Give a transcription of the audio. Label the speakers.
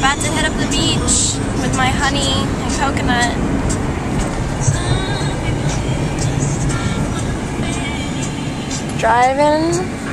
Speaker 1: about to head up the beach with my honey and coconut. Driving